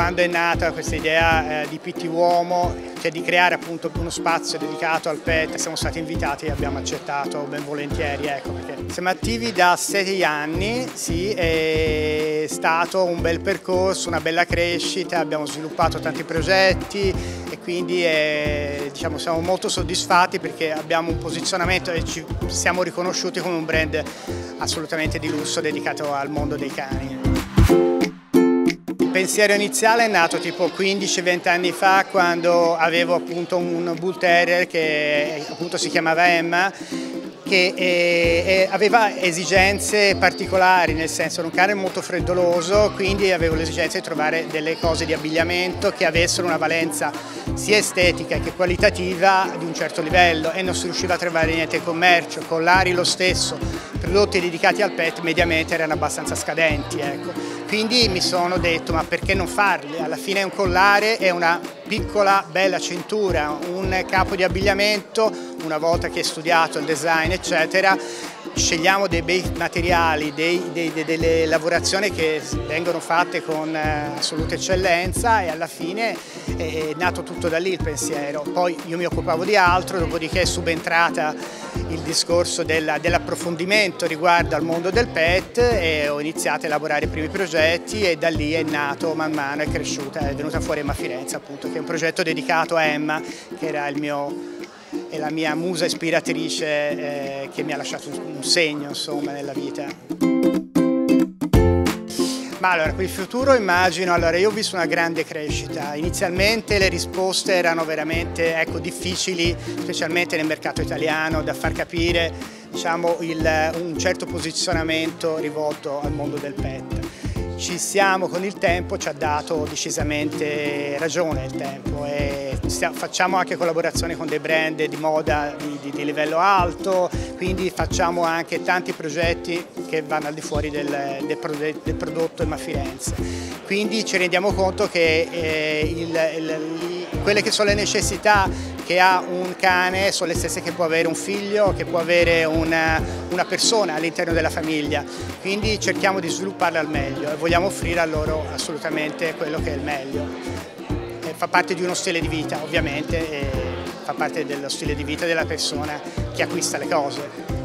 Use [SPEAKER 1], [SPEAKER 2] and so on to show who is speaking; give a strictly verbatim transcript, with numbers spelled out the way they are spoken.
[SPEAKER 1] Quando è nata questa idea eh, di Pitti Uomo, cioè di creare appunto uno spazio dedicato al pet, siamo stati invitati e abbiamo accettato ben volentieri, ecco, perché siamo attivi da sei anni, sì, è stato un bel percorso, una bella crescita, abbiamo sviluppato tanti progetti e quindi eh, diciamo, siamo molto soddisfatti perché abbiamo un posizionamento e ci siamo riconosciuti come un brand assolutamente di lusso dedicato al mondo dei cani. Il pensiero iniziale è nato tipo quindici venti anni fa, quando avevo appunto un Bull Terrier che appunto si chiamava Emma, che eh, eh, aveva esigenze particolari, nel senso era un cane molto freddoloso, quindi avevo l'esigenza di trovare delle cose di abbigliamento che avessero una valenza sia estetica che qualitativa di un certo livello, e non si riusciva a trovare niente in commercio. Collari lo stesso, prodotti dedicati al pet mediamente erano abbastanza scadenti, ecco. Quindi mi sono detto, ma perché non farli? Alla fine è un collare e una piccola bella cintura, un capo di abbigliamento. Una volta che hai studiato il design eccetera, scegliamo dei bei materiali, dei, dei, delle lavorazioni che vengono fatte con assoluta eccellenza, e alla fine è nato tutto da lì il pensiero. Poi io mi occupavo di altro, dopodiché è subentrata il discorso dell'approfondimento riguardo al mondo del pet e ho iniziato a elaborare i primi progetti, e da lì è nato man mano, è cresciuta, è venuta fuori Emma Firenze, appunto, che è un progetto dedicato a Emma, che era il mio è la mia musa ispiratrice eh, che mi ha lasciato un segno, insomma, nella vita. Ma allora, per il futuro immagino, allora io ho visto una grande crescita. Inizialmente le risposte erano veramente ecco, difficili, specialmente nel mercato italiano, da far capire diciamo, il, un certo posizionamento rivolto al mondo del pet. Ci siamo con il tempo, ci ha dato decisamente ragione il tempo, e facciamo anche collaborazioni con dei brand di moda di, di, di livello alto, quindi facciamo anche tanti progetti che vanno al di fuori del, del, del prodotto Emma Firenze. Quindi ci rendiamo conto che eh, il, il, quelle che sono le necessità che ha un cane sono le stesse che può avere un figlio, che può avere una, una persona all'interno della famiglia, quindi cerchiamo di svilupparle al meglio e vogliamo offrire a loro assolutamente quello che è il meglio. E fa parte di uno stile di vita ovviamente, e fa parte dello stile di vita della persona che acquista le cose.